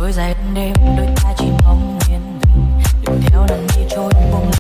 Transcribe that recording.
trôi dài đêm đôi ta chỉ mong yên